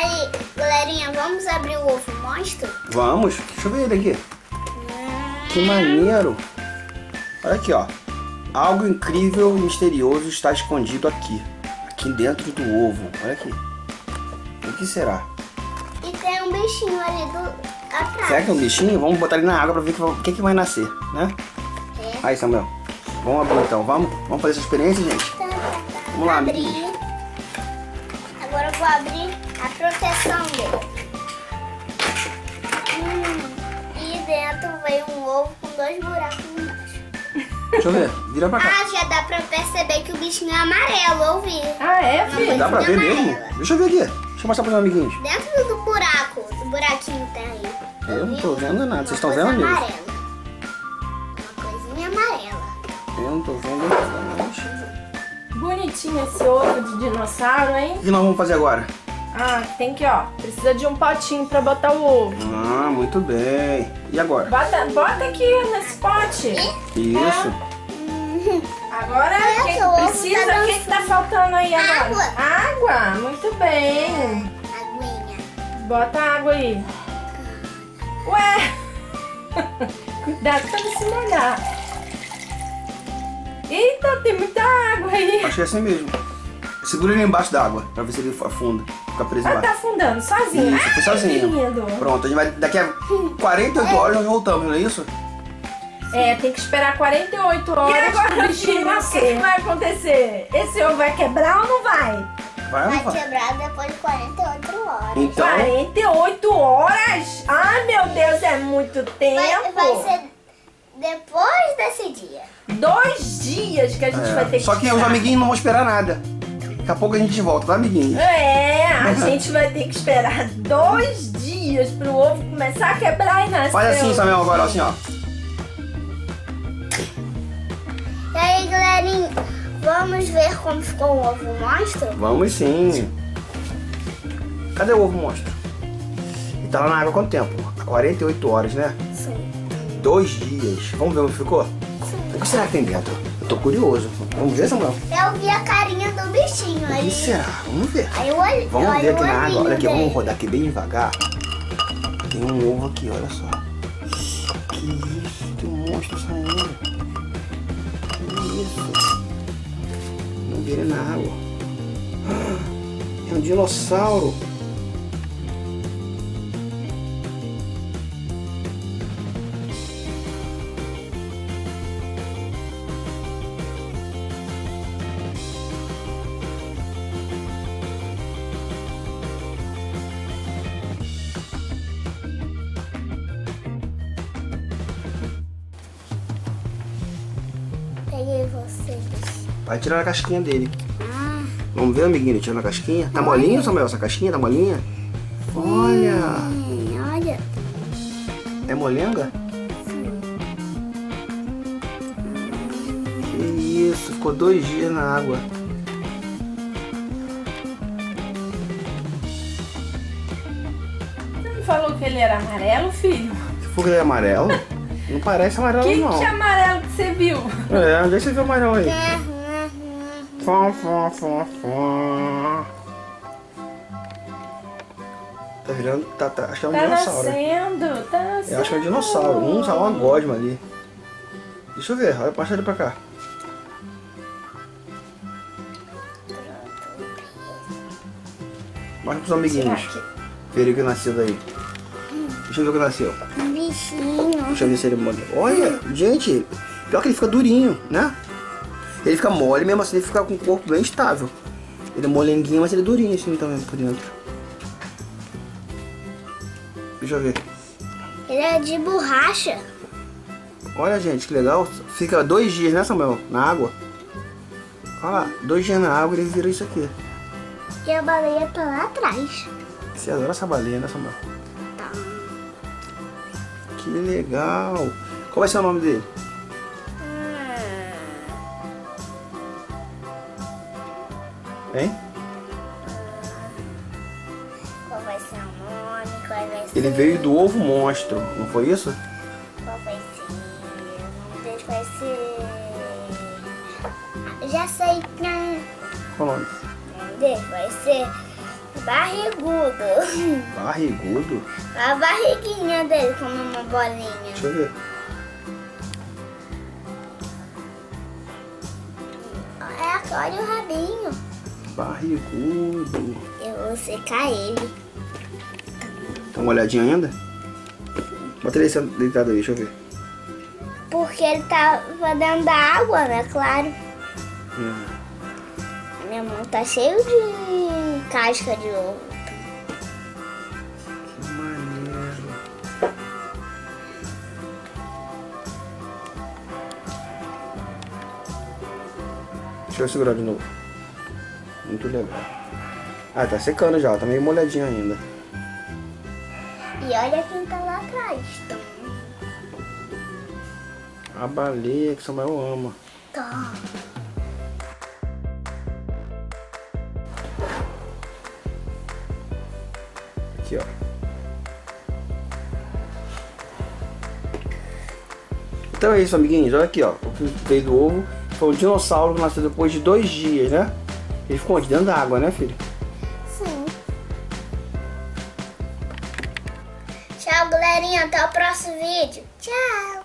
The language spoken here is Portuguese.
Aí, galerinha, vamos abrir o ovo monstro? Vamos. Deixa eu ver ele aqui. Que maneiro. Olha aqui, ó. Algo incrível e misterioso está escondido aqui. Aqui dentro do ovo. Olha aqui. O que será? E tem um bichinho ali atrás. Será que é um bichinho? Vamos botar ele na água pra ver o que vai nascer, né? É. Aí, Samuel. Vamos abrir então. Vamos fazer essa experiência, gente? Vamos lá, abrir. amiguinhos. Agora eu vou abrir a proteção dele. E dentro veio um ovo com 2 buracos embaixo. Deixa eu ver. Vira pra cá. Ah, já dá pra perceber que o bichinho é amarelo, ouvi. Ah, é, filho? Dá pra ver mesmo? amarela. Deixa eu ver aqui. Deixa eu mostrar pros meus amiguinhos. Dentro do buraco, do buraquinho tem aí. Eu não tô vendo nada. Vocês estão Uma vendo, coisa amigos? amarela. Uma coisinha amarela. Eu não tô vendo nada. Bonitinho esse ovo de dinossauro, hein? O que nós vamos fazer agora? Ah, tem que, ó, precisa de um potinho pra botar o ovo. Ah, muito bem. E agora? Bota aqui nesse pote. Isso. Agora, o que o ovo precisa? tá O que tá faltando aí agora? Água. Água, muito bem. Aguinha. Bota água aí. Ué! Cuidado pra não se molhar. Eita, tem muita água aí. Acho que é assim mesmo. Segura ele embaixo d'água pra ver se ele afunda. Fica preso Ela tá embaixo. afundando sozinho. Isso, foi Que sozinho. lindo. Pronto, a gente vai. Daqui a 48 horas nós voltamos, não é isso? É, tem que esperar 48 horas pro bichinho nascer. O que vai acontecer? Esse ovo vai quebrar ou não vai? Vai ou não Vai vai? quebrar depois de 48 horas. Então, 48 horas? Ai, meu Deus, é muito tempo. Vai ser depois desse dia. 2 dias que a gente vai ter que só que os esperar. amiguinhos não vão esperar nada. Daqui a pouco a gente volta, tá, amiguinhos? É, a gente vai ter que esperar 2 dias pro ovo começar a quebrar e nascer. Faz assim, Samuel, agora, assim, ó. E aí, galerinha, vamos ver como ficou o ovo monstro? Vamos sim. Cadê o ovo monstro? Ele tá lá na água há quanto tempo? Há 48 horas, né? Sim. 2 dias. Vamos ver como ficou? O que será que tem dentro? Eu tô curioso. Vamos ver, Samuel? Eu vi a carinha do bichinho O que ali. será? Vamos ver. Aí eu olhei. Vamos ver aqui na água. Olha aqui, dele. vamos rodar aqui bem devagar. Tem um ovo aqui, olha só. Que isso? Tem um monstro saindo. Que isso? Vamos ver ele na água. É um dinossauro. Peguei vocês. Vai tirar a casquinha dele. Vamos ver, amiguinho, tirando a casquinha. Tá molinho, Samuel, essa casquinha? Tá molinha? Olha! Olha. É molenga? Que isso, ficou 2 dias na água. Você não falou que ele era amarelo, filho? Se for que ele é amarelo, não parece amarelo Que não. amarelo que você viu? É, deixa eu ver o amarelo aí. Fom, fom, fom, fom. Tá virando, acho que é um Tá dinossauro. nascendo, tá nascendo. Eu acho que é um dinossauro. Saiu uma gosma ali. Deixa eu ver, olha, passa ele pra cá. Mostra pros amiguinhos. Será que- Verem o que nasceu daí. Deixa eu ver o que nasceu. Um bichinho. Deixa eu ver se ele molha. Olha, gente, pior que ele fica durinho, né? Ele fica mole, mesmo assim ele fica com o corpo bem estável. Ele é molenguinho, mas ele é durinho assim também por dentro. Deixa eu ver. Ele é de borracha. Olha, gente, que legal. Fica 2 dias, né, Samuel? Na água. Olha lá, 2 dias na água e ele vira isso aqui. E a baleia tá lá atrás. Você adora essa baleia, né, Samuel? Tá. Que legal. Qual vai ser o nome dele? Hein? Qual vai ser o nome? Qual vai ser? Ele veio do ovo monstro, não foi isso? Qual vai ser? O nome dele vai ser... Já sei. Qual o nome? O nome dele vai ser Barrigudo. Barrigudo? A barriguinha dele como uma bolinha. Deixa eu ver. Olha o rabinho. Barrigudo. Eu vou secar ele. Dá uma olhadinha ainda? Bota ele deitado aí, deixa eu ver. Porque ele tava dentro da água, né? Claro. Minha mão tá cheia de casca de ovo. Que maneiro. Deixa eu segurar de novo. Muito legal. Ah, tá secando já, tá meio molhadinho ainda. E olha quem tá lá atrás. A baleia que Samuel ama. Tá. Aqui, ó. Então é isso, amiguinhos. Olha aqui, ó. O que veio do ovo foi um dinossauro que nasceu depois de 2 dias, né? Ele ficou onde? Dentro da água, né, filho? Sim. Tchau, galerinha. Até o próximo vídeo. Tchau.